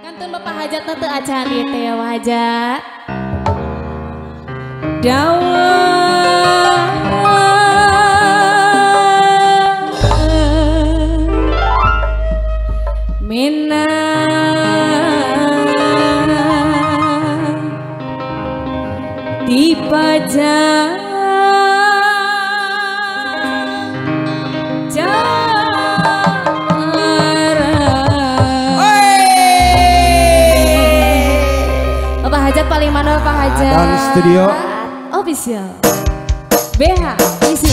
Kantun Bapak Hajat teu acan ieu teh Hajat. Dawa Mina dipajang Bapak Hajat paling mana Bapak Hajat? Dan studio official BH isi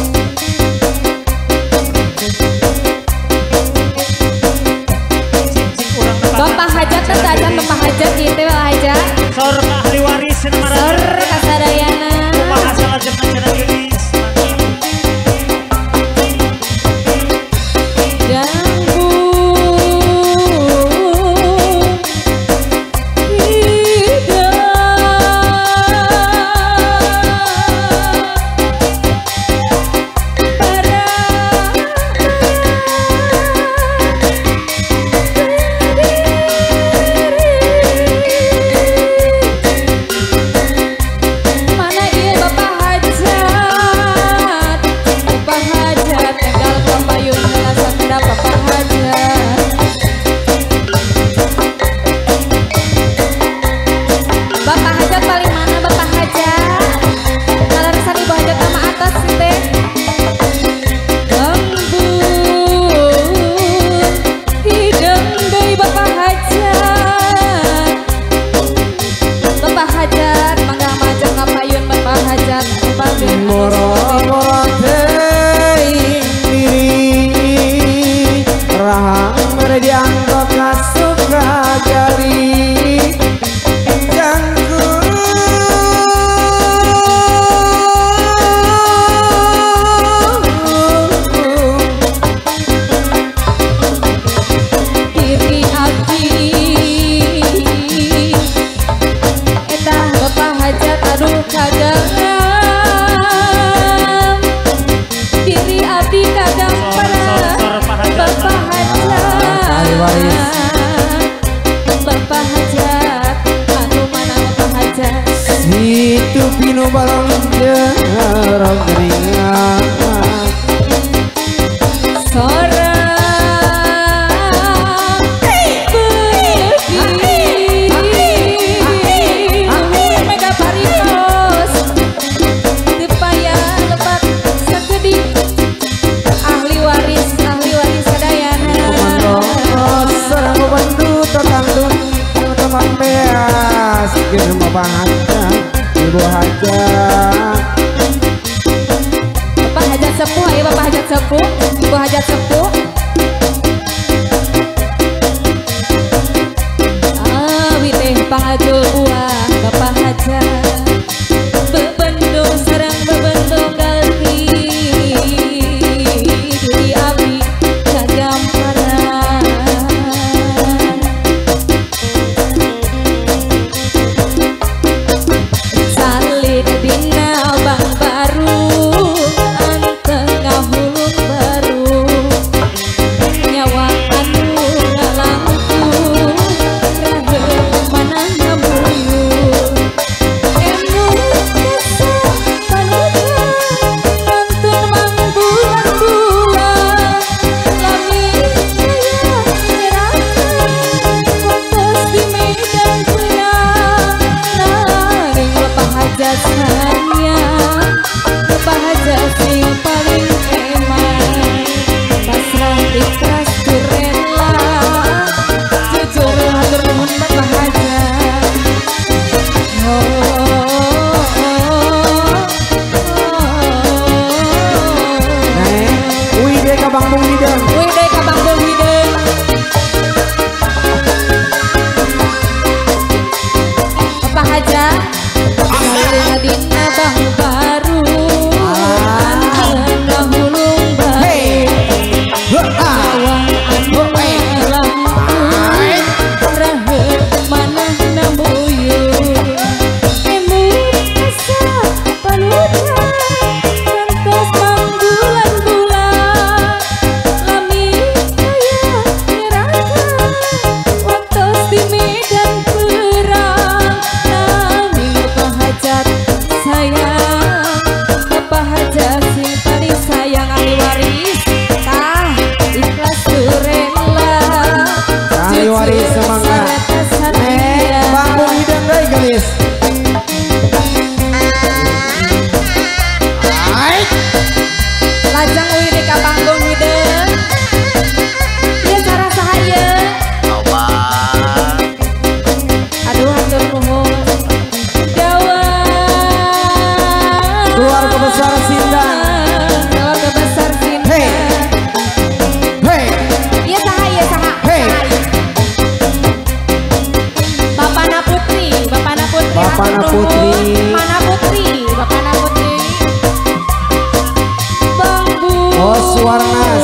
Bapak Hajat terdacan Bapak Hajat gitu Bapak Hajat Sor ahli waris Sor kasadayana Bapak asal aja menjadi Yulis itu pino balong jarang keringat Bapak Hajat, Ibu Hajat, Bapak Hajat sepuh, ayo Bapak Hajat sepuh, Ibu Hajat sepuh. Witeh pangajul buah Bapak Hajat, bebendung sareng bebendung galki, di abi kagamparan. Mana ahli waris semangga. Panggung hidung deui gelis. Lajang wiri ka panggung hideung. Ieu cara sahaya. Aduh hatur nuhun. Gawang. Keluarga besar Sindang. Keluarga besar Sindang. Hey. Hey. Ieu sahaya saha? Hey. Bapana Putri, Bapana Putri. Bapana hatur Putri. nuhun. Mana Putri, Bapana Putri. Bang Bos Warnas.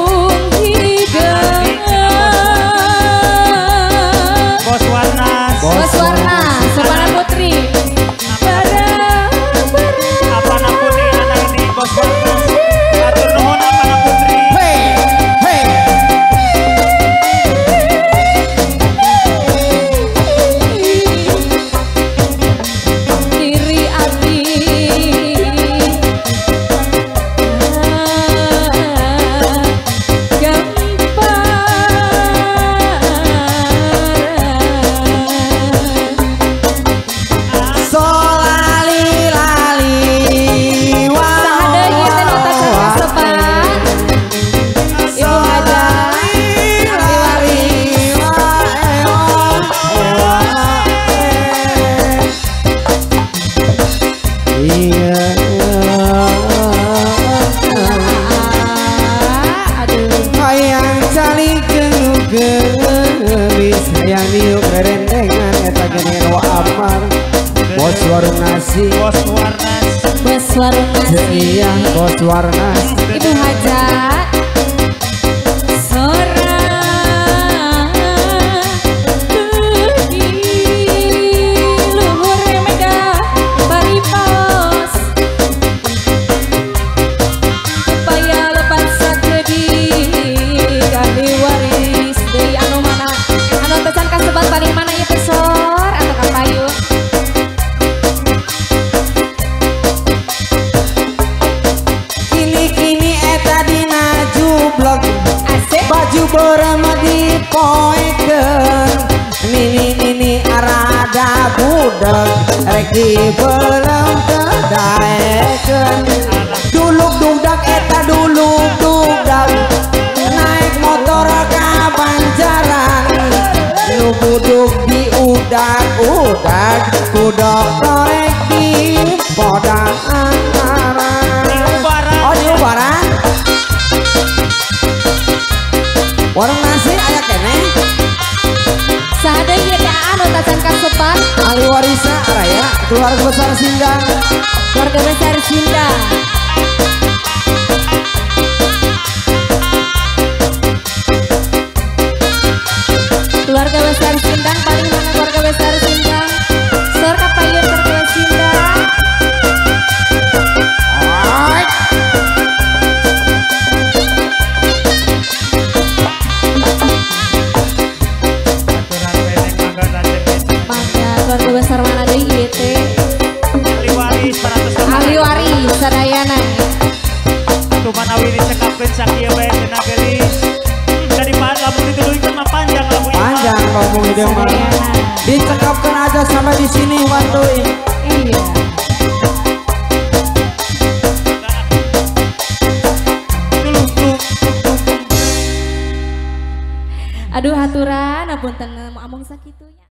Bos Warnas. Bos Warna, Bapana Putri. Apana Putri anak ini Bos Warnas. Atur nuhun Apana Putri. Hey. Hey. Diri abdi Solali lali Sahada ieu teh nota kasepan. Ibu Haja ahli waris. Iya. Aduh. Hayang cali geus hayang diuk rerendengan eta genero amar. Bos warung nasi. Bos Warnas. Bos warung nasi. Iya, Bos Warnas. Ibu Haja Sora luhur mega bari paos supaya lepas sakedi ahli waris deui anu mana anu pesan kasebat paling mana ieu teh sor atau kapayu. Kini eta dina jublok Asik. baju berema dipoekeun nini arada budak rek dibelem tedaekeun duluk dudak eta duluk dudak naik motor ka Banjaran nu buduk di udak-udak budok rek di podang antaran. Oh di Ubaran. Warung nasi aya kene. Sahada ieu teh anu tacan kasebat Ahli warisna araya keluarga besar Sindang. keluarga besar Sindang. Keluarga besar Sindang paling mana keluarga besar Sindang? Sor kapayun keluarga Sindang. Alright. Aturan wedeng mangga lajeng. Mangga keluarga besar mana deui ieu teh? Ahli waris 100 Ahli waris sadayana. Tumana wiri cekapkeun sakieu bae cenah gelis. Daripada lamun dituluykeun mah panjang lamun ieu mah. Panjang ngomong ide mah. Sadayana. Dicekapkan aja sampai di sini wantuy. Iya. Dulu tuh. Aduh haturan apunten amung sakitu.